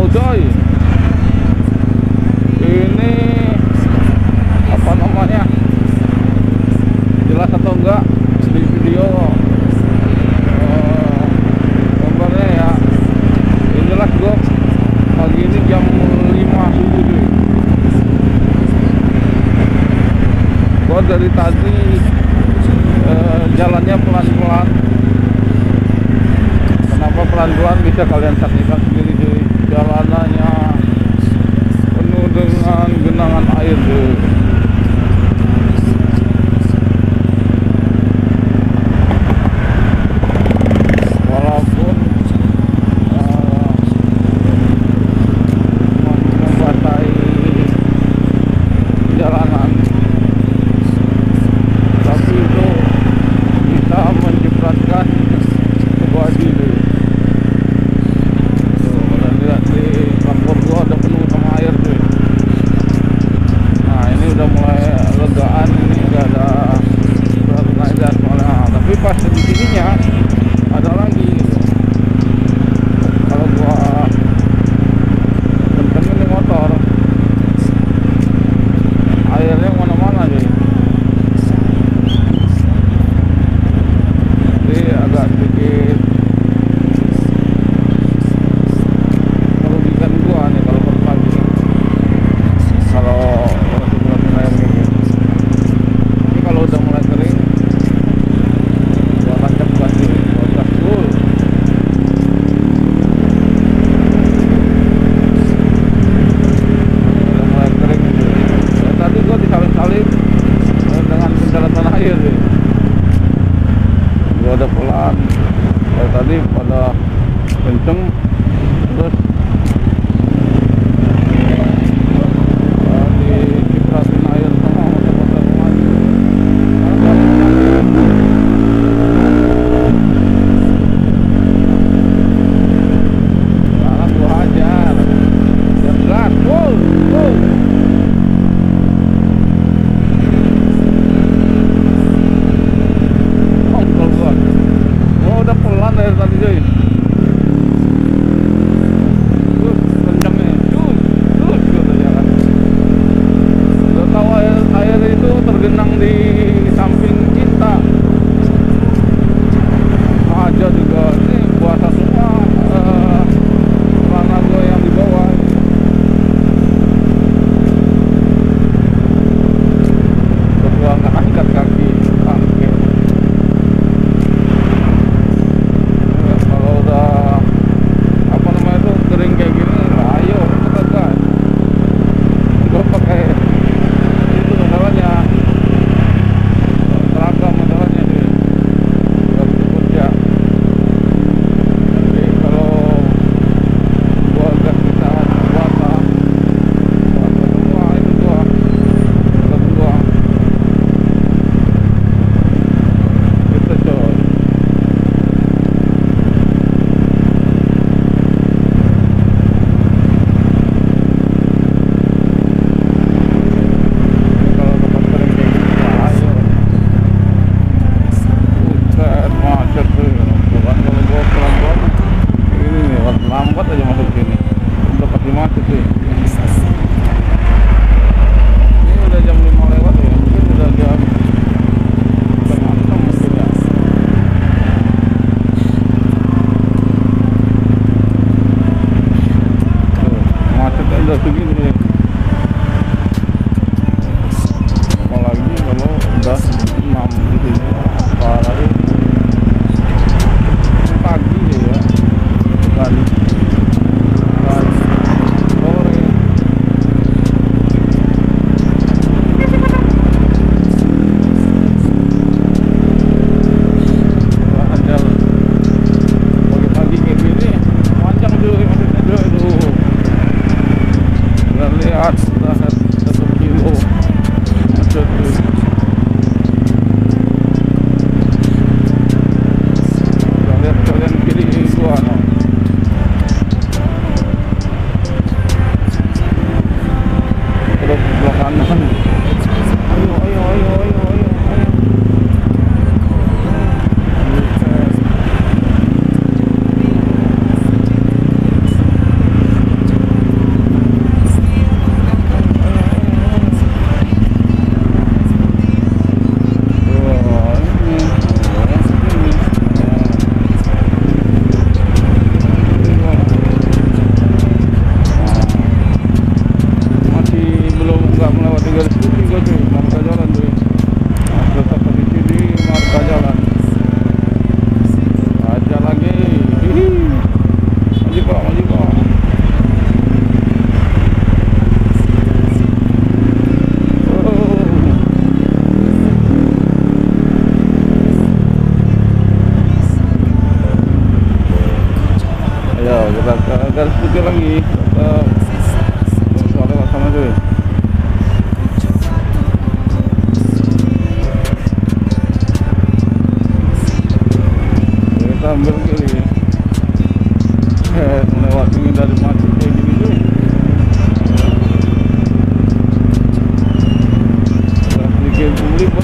coy. Ini apa namanya, jelas atau enggak di video gambarnya ya. Ini jelas gua pagi ini jam 5 subuh cuy. Gua dari tadi jalannya pelan-pelan. Kenapa pelan-pelan? Bisa kalian saksikan sendiri cuy. Jalanannya penuh dengan genangan air cuy. Walaupun membasahi jalanan, tapi itu bisa mencipratkan sebuah diri. Tuh, kalian lihat di kantor gua udah penuh sama air tuh. Nah ini udah mulai legaan, ini udah ada naik soalnya. Tapi pas di sininya ada lagi gitu. Kalau gua kencengin di motor, airnya mana-mana nih. Jadi agak sedikit merugikan gua nih kalau pagi. Kalau situasi air gini. Tapi kalau udah mulai kering, gua tancap gas dulu, gua gas full. Udah mulai kering gitu. Dan tadi gua disalip-salip dengan pendaratan air sih. Gua udah pelan. Kayak tadi pada kenceng, terus dicipratin air sama motor-motor maju. Sekarang gua hajar, dan gas full. Ongkol gua. Gua udah pelan dari tadi cuy. Kencengnya, gitu jalan. Udah tahu air itu tergenang di samping kita. Aja juga ini puasa semua, celana gua yang di bawah. Gua nggak angkat kaki bangke. Ya, kalau udah apa namanya itu kering kayak gini, ayo kita gas. Gua pakai itu masalahnya, seragam masalahnya sih. Gak bisa kerja. Jadi kalau gua gas di saat puasa semua itu gua gitu coy. Kalau tempat kering kayak gini, ayo. Buset, macet tuh. Bukan kalau gua pelan-pelan ini nih, lambat aja masuk sini. Udah pasti macet sih. Ini udah jam 5 lewat ya, mungkin udah jam 6 mungkin ya. Tuh, macetnya udah segini nih. Apalagi kalau udah 6 di sini, apalagi pagi ya, tadi sore. Ada pagi-pagi kayak gini panjang cuy, maksudnya cuy tuh. Udah lihat udah 1 kilo macet cuy. Udah lihat kalian kiri gua no. Terus sebelah kanan. Ayo. Usah lewat sana tuh. Kita ambil kiri. Lewat ini dari macet kayak gini tuh. Udah sedikit meliput.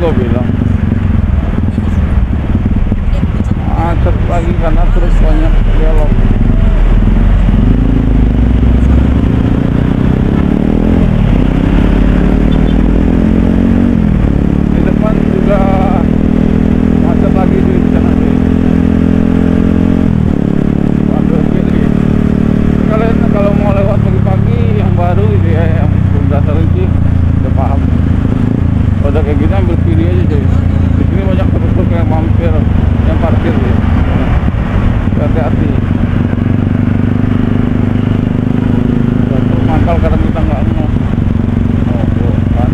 gua bilang macet lagi karena terus banyak belok. Di depan juga macet lagi di sana sih. Waduh, kiri. Kalian kalau mau lewat pagi-pagi yang baru gitu ya, yang belum dasar ini udah paham. Kalau udah kayak gini ambil kiri aja cuy. Di sini banyak truk-truk yang mampir, yang parkir ya. Hati-hati. Truk mangkal kadang kita nggak ngeh. Oh, tuh kan.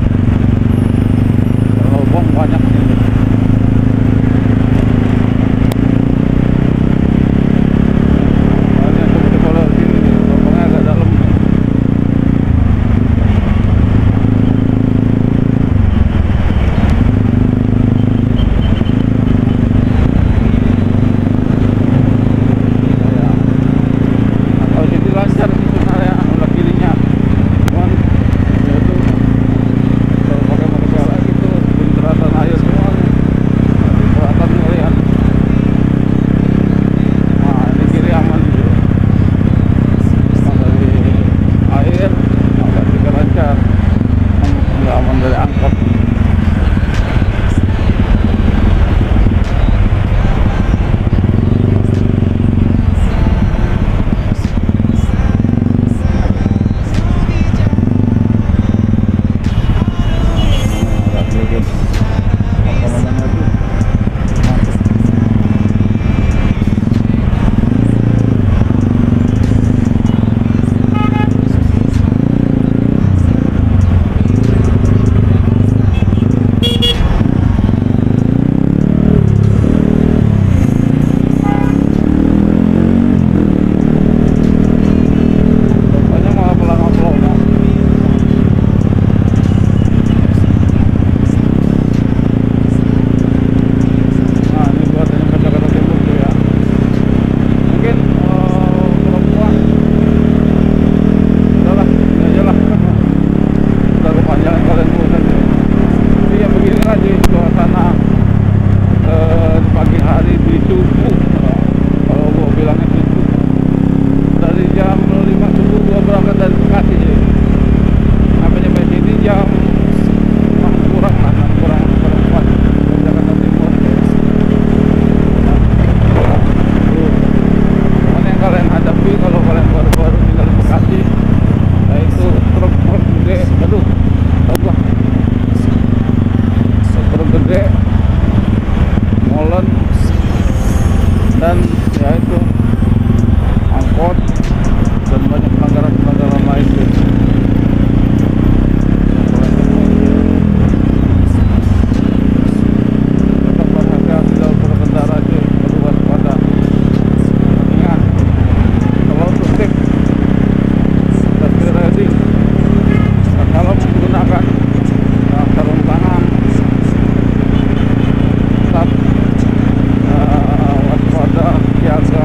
Lubang banyak nih. Soalnya seperti kalau sini nih, lubangnya agak dalam nih. Kalau jadi lancar sih sebenarnya udah kirinya, cuman ya itu kalau pakai motor lagi tuh bunteratan air semua nih, bunteratan ngeliat. Nah ini kiri aman gitu, cuma dari air agak juga lancar, nggak aman dari angkot. Agak sedikit apa namanya tuh macet. Pokoknya malah pelan-pelan. Nah ini buat yang ke Jakarta Timur tuh ya. Mungkin perempuan udahlah ini aja lah. Udah kepanjangan kalian bosan ya. Jadi yang begini aja suasana di pagi hari di subuh. Kalau gua bilangnya subuh. Dari jam 5 subuh gua berangkat dari Bekasi sih. Sampai nyampe sini jam 6 kurang lah, 6 kurang seperempat dari Jakarta Timur. Cuman yang kalian hadapi kalau kalian baru-baru tinggal di Bekasi, yaitu truk-truk gede, aduh, tau gua, truk gede, molen, dan ya itu angkot dan banyak pelanggaran-pelanggaran lain gitu. Tetap berhati-hati dalam berkendara cuy, perlu waspada. Ingat, kalau untuk tip, safety riding, kalau menggunakan sarung tangan, tetap waspada, siaga.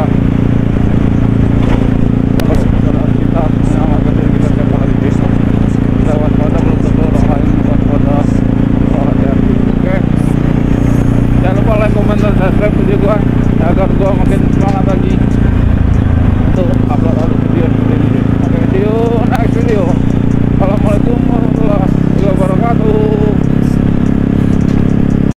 Kalau kita menyelamatkan diri kita siapa lagi besok, kita waspada, belum tentu orang lain waspada. So hati-hati, oke. Jangan lupa like, comment, dan subscribe video gua.